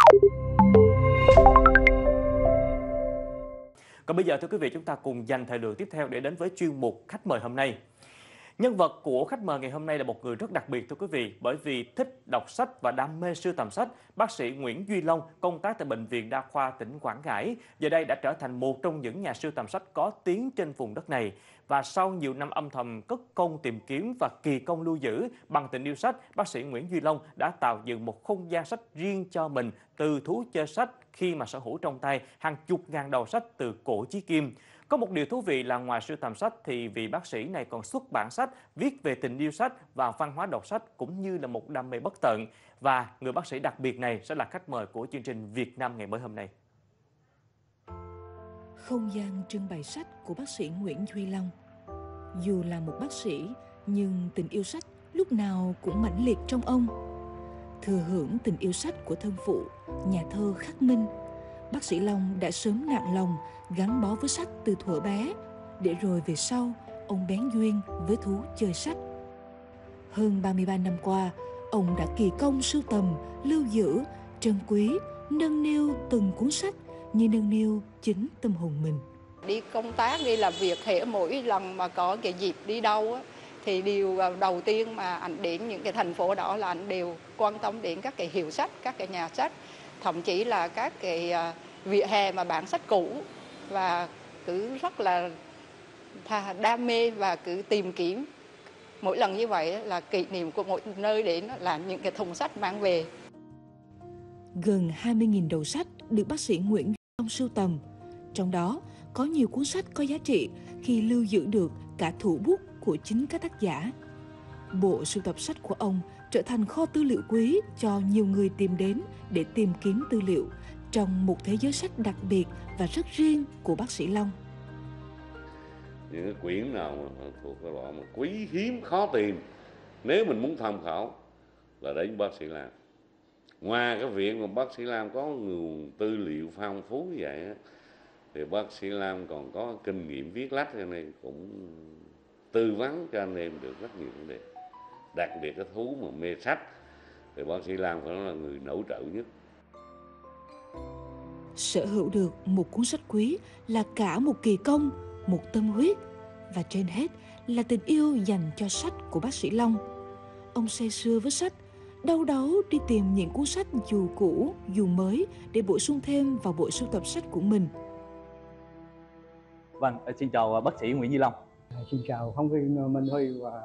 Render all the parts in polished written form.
Còn bây giờ thưa quý vị, chúng ta cùng dành thời lượng tiếp theo để đến với chuyên mục khách mời hôm nay. Nhân vật của khách mời ngày hôm nay là một người rất đặc biệt thưa quý vị, bởi vì thích đọc sách và đam mê sưu tầm sách. Bác sĩ Nguyễn Duy Long công tác tại Bệnh viện Đa khoa tỉnh Quảng Ngãi, giờ đây đã trở thành một trong những nhà sưu tầm sách có tiếng trên vùng đất này. Và sau nhiều năm âm thầm cất công tìm kiếm và kỳ công lưu giữ, bằng tình yêu sách, bác sĩ Nguyễn Duy Long đã tạo dựng một không gian sách riêng cho mình, từ thú chơi sách khi mà sở hữu trong tay hàng chục ngàn đầu sách từ cổ chí kim. Có một điều thú vị là ngoài sưu tầm sách thì vị bác sĩ này còn xuất bản sách, viết về tình yêu sách và văn hóa đọc sách cũng như là một đam mê bất tận. Và người bác sĩ đặc biệt này sẽ là khách mời của chương trình Việt Nam ngày mới hôm nay. Không gian trưng bày sách của bác sĩ Nguyễn Duy Long. Dù là một bác sĩ, nhưng tình yêu sách lúc nào cũng mãnh liệt trong ông. Thừa hưởng tình yêu sách của thân phụ, nhà thơ Khắc Minh, bác sĩ Long đã sớm nặng lòng gắn bó với sách từ thuở bé, để rồi về sau, ông bén duyên với thú chơi sách. Hơn 33 năm qua, ông đã kỳ công sưu tầm, lưu giữ, trân quý, nâng niu từng cuốn sách như nâng niu chính tâm hồn mình. Đi công tác, đi làm việc, hễ mỗi lần mà có cái dịp đi đâu á, thì điều đầu tiên mà anh đến những cái thành phố đó là anh đều quan tâm đến các cái hiệu sách, các cái nhà sách, thậm chí là các cái vỉa hè mà bán sách cũ, và cứ rất là đam mê và cứ tìm kiếm. Mỗi lần như vậy là kỷ niệm của mỗi nơi đến là những cái thùng sách mang về. Gần 20.000 đầu sách được bác sĩ Nguyễn Duy Long sưu tầm. Trong đó có nhiều cuốn sách có giá trị khi lưu giữ được cả thủ bút của chính các tác giả. Bộ sưu tập sách của ông trở thành kho tư liệu quý cho nhiều người tìm đến để tìm kiếm tư liệu trong một thế giới sách đặc biệt và rất riêng của bác sĩ Long. Những cái quyển nào thuộc cái loại mà quý hiếm khó tìm, nếu mình muốn tham khảo là đến bác sĩ Lam. Ngoài cái việc mà bác sĩ Lam có nguồn tư liệu phong phú như vậy á, thì bác sĩ Lam còn có kinh nghiệm viết lách, cho nên cũng tư vấn cho anh em được rất nhiều vấn đề. Đặc biệt cái thú mà mê sách thì bác sĩ Lam phải nói là người nổi trội nhất. Sở hữu được một cuốn sách quý là cả một kỳ công, một tâm huyết, và trên hết là tình yêu dành cho sách của bác sĩ Long. Ông say sưa với sách, đau đáu đi tìm những cuốn sách dù cũ, dù mới để bổ sung thêm vào bộ sưu tập sách của mình. Vâng, xin chào bác sĩ Nguyễn Duy Long. Xin chào phóng viên Minh Huy và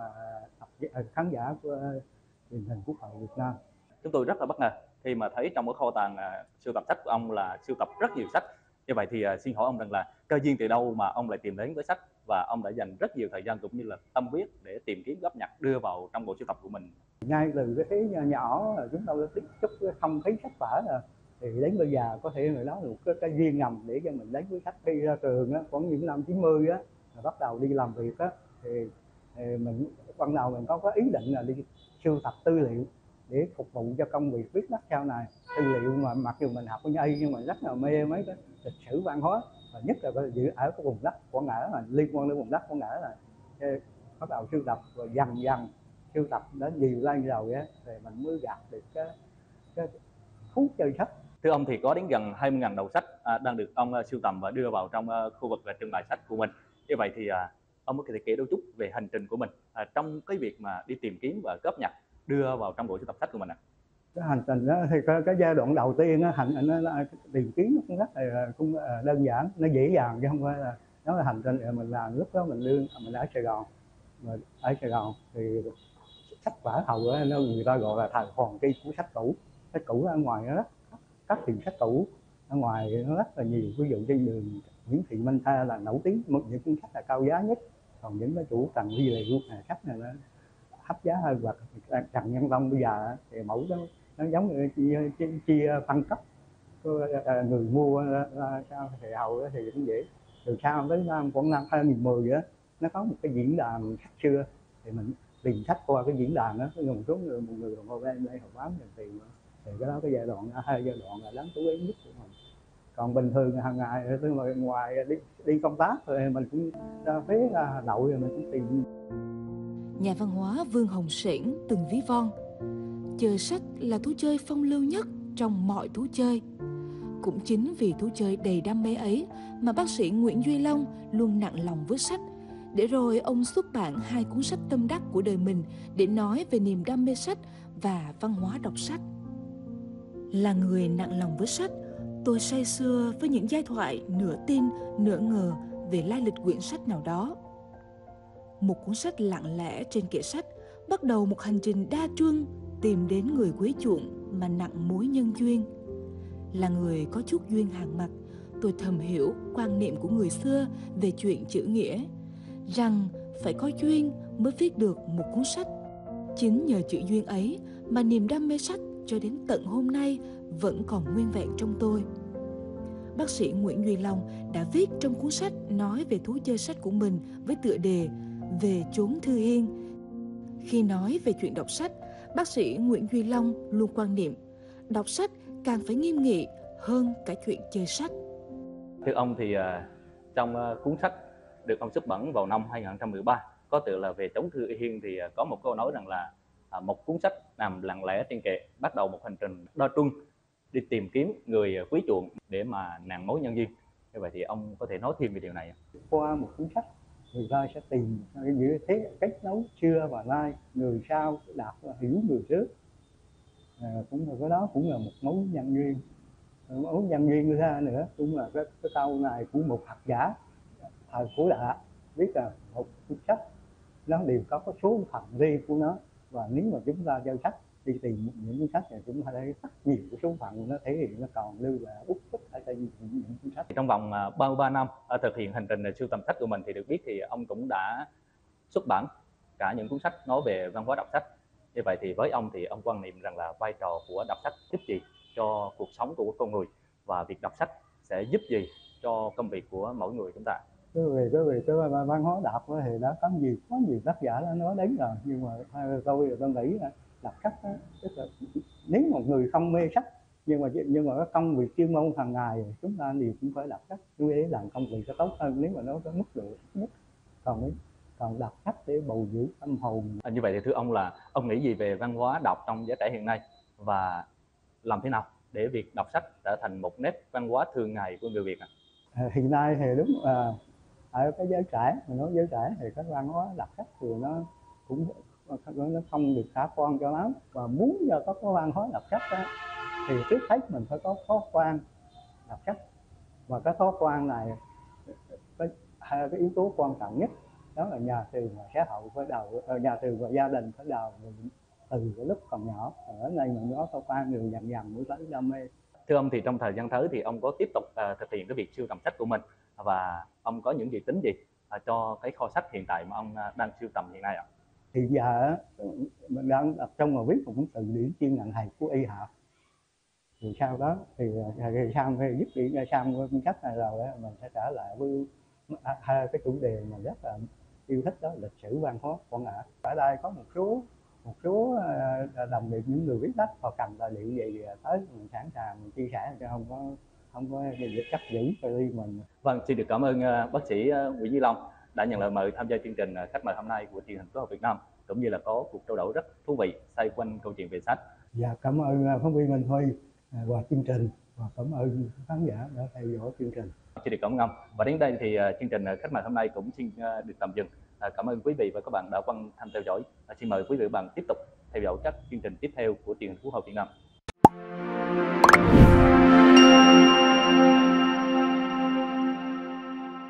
khán giả của truyền hình Quốc hội Việt Nam. Chúng tôi rất là bất ngờ khi mà thấy trong cái kho tàng sưu tập sách của ông là sưu tập rất nhiều sách. Như vậy thì xin hỏi ông rằng là cơ duyên từ đâu mà ông lại tìm đến với sách, và ông đã dành rất nhiều thời gian cũng như là tâm huyết để tìm kiếm góp nhặt đưa vào trong bộ sưu tập của mình. Ngay từ cái thế nhỏ chúng tôi đã tiếp xúc với không thấy sách vở rồi, thì đến bây giờ có thể người đó là một cái duyên ngầm để cho mình đến với sách. Khi ra trường á, khoảng những năm 90 á, bắt đầu đi làm việc á, thì mình ban đầu mình có ý định là đi sưu tập tư liệu để phục vụ cho công việc viết lách sau này. Tư liệu mà mặc dù mình học ở y nhưng mà rất là mê mấy cái lịch sử văn hóa, và nhất là ở cái vùng đất Quảng Ngãi, là liên quan đến vùng đất Quảng Ngãi, là bắt đầu sưu tập, và dần dần sưu tập đến nhiều lên rồi á, thì mình mới gặp được cái thú chơi sách. Thưa ông, thì có đến gần 20.000 đầu sách đang được ông sưu tầm và đưa vào trong khu vực trưng bày sách của mình. Như vậy thì ông có thể kể đôi chút về hành trình của mình trong cái việc mà đi tìm kiếm và góp nhặt đưa vào trong bộ sưu tập sách của mình ạ? Cái hành trình đó thì cái giai đoạn đầu tiên á, nó là tìm kiếm, nó cũng rất là cũng đơn giản, nó dễ dàng, chứ không phải là nó là hành trình mình làm. Lúc đó mình ở Sài Gòn, mà ở Sài Gòn thì sách vở hầu á, người ta gọi là thời hoàng kim của sách cũ. Sách cũ ở ngoài nó rất các tiền sách cũ ở ngoài nó rất là nhiều. Ví dụ trên đường Nguyễn Thị Minh Tha là nổi tiếng một những cuốn sách là cao giá nhất, còn những cái chủ trần ghi liệu sách này nó hấp giá hơn. Hoặc Trần Nhân Tông bây giờ thì mẫu đó nó giống như chia phân cấp, người mua sao thì hầu đó thì cũng dễ. Từ sau tới khoảng năm 2010 á, nó có một cái diễn đàn sách xưa, thì mình tìm sách qua cái diễn đàn đó, có một số người, một người ngồi bên đây họ bán tiền tiền, thì cái đó cái giai đoạn hai giai đoạn là đáng chú ý nhất của mình. Còn bình thường hàng ngày ngoài đi công tác rồi mình cũng ra phía Hà Nội rồi mình cũng tìm. Nhà văn hóa Vương Hồng Sển từng ví von: chơi sách là thú chơi phong lưu nhất trong mọi thú chơi. Cũng chính vì thú chơi đầy đam mê ấy mà bác sĩ Nguyễn Duy Long luôn nặng lòng với sách, để rồi ông xuất bản 2 cuốn sách tâm đắc của đời mình để nói về niềm đam mê sách và văn hóa đọc sách. Là người nặng lòng với sách, tôi say sưa với những giai thoại nửa tin nửa ngờ về lai lịch quyển sách nào đó. Một cuốn sách lặng lẽ trên kệ sách bắt đầu một hành trình đa truân tìm đến người quý chuộng mà nặng mối nhân duyên. Là người có chút duyên hàng mặt, tôi thầm hiểu quan niệm của người xưa về chuyện chữ nghĩa, rằng phải có duyên mới viết được một cuốn sách. Chính nhờ chữ duyên ấy mà niềm đam mê sách cho đến tận hôm nay vẫn còn nguyên vẹn trong tôi. Bác sĩ Nguyễn Duy Long đã viết trong cuốn sách nói về thú chơi sách của mình với tựa đề Về chốn thư hiên. Khi nói về chuyện đọc sách, bác sĩ Nguyễn Duy Long luôn quan niệm đọc sách càng phải nghiêm nghị hơn cả chuyện chơi sách. Thưa ông thì trong cuốn sách được ông xuất bản vào năm 2013 có tựa là Về chốn thư hiên thì có một câu nói rằng là một cuốn sách nằm lặng lẽ trên kệ bắt đầu một hành trình đo truân đi tìm kiếm người quý chuộng để mà nặng mối nhân duyên. Như vậy thì ông có thể nói thêm về điều này ạ? Qua một cuốn sách, người ta sẽ tìm như thế kết nối xưa và nay, người sau đọc và hiểu người trước. Cũng là cái đó cũng là một mối nhân duyên. Mối nhân duyên như thế nữa cũng là cái câu này của một học giả thời cổ đại biết là một cuốn sách nó đều có cái số phận riêng của nó, và nếu mà chúng ta giao sách đi tìm những cuốn sách này chúng ta thấy rất nhiều cái số phận nó thể hiện, nó còn lưu lại út tích ở trên những cuốn sách. Trong vòng 33 năm thực hiện hành trình sưu tầm sách của mình thì được biết thì ông cũng đã xuất bản cả những cuốn sách nói về văn hóa đọc sách. Như vậy thì với ông thì ông quan niệm rằng là vai trò của đọc sách giúp gì cho cuộc sống của con người, và việc đọc sách sẽ giúp gì cho công việc của mỗi người chúng ta? Cái văn hóa đọc thì đã có nhiều tác giả đã nói đến rồi, nhưng mà tôi nghĩ là đọc sách đó, tức là nếu một người không mê sách nhưng mà cái công việc chuyên môn hàng ngày chúng ta đều cũng phải đọc sách, chú ý làm công việc nó tốt hơn nếu mà nó có mức độ nhất. Còn đọc sách để bồi dưỡng tâm hồn. Như vậy thì thưa ông là ông nghĩ gì về văn hóa đọc trong giới trẻ hiện nay, và làm thế nào để việc đọc sách trở thành một nét văn hóa thường ngày của người Việt ạ? Hiện nay thì đúng là ở cái giới trẻ, mình nói giới trẻ thì cái văn hóa đọc sách thì nó cũng nó không được khả quan cho lắm, và muốn cho có cái văn hóa đọc sách đó, thì trước hết mình phải có thói quen đọc sách, và cái thói quen này cái yếu tố quan trọng nhất đó là nhà trường và xã hội phải đầu, nhà trường và gia đình phải đầu từ cái lúc còn nhỏ. Ở đây mình có thói quen người dần dần mới tới đam mê. Thưa ông thì trong thời gian tới thì ông có tiếp tục thực hiện cái việc sưu tầm sách của mình, và ông có những dự tính gì cho cái kho sách hiện tại mà ông đang sưu tầm hiện nay ạ? Thì giờ mình đang tập trung vào viết một cuốn từ điển chuyên ngành thầy của y học. Thì sau đó thì sau khi viết điển xong cuốn sách này rồi mình sẽ trở lại với cái chủ đề mà rất là yêu thích, đó là lịch sử văn hóa Quảng Ngãi. Ở đây có một số đồng nghiệp những người viết sách họ cần tài liệu gì tới mình sẵn sàng mình chia sẻ, cho không có gì chắc giữ cho riêng mình. Vâng, xin được cảm ơn bác sĩ Nguyễn Duy Long đã nhận lời mời tham gia chương trình khách mời hôm nay của truyền hình Quốc hội Việt Nam, cũng như là có cuộc trao đổi rất thú vị xoay quanh câu chuyện về sách. Dạ, cảm ơn phóng viên Minh Huy và chương trình, và cảm ơn khán giả đã theo dõi chương trình. Xin được cảm ơn ông. Và đến đây thì chương trình khách mời hôm nay cũng xin được tạm dừng. Cảm ơn quý vị và các bạn đã quan tâm theo dõi. Xin mời quý vị và các bạn tiếp tục theo dõi các chương trình tiếp theo của truyền hình Quốc hội Việt Nam.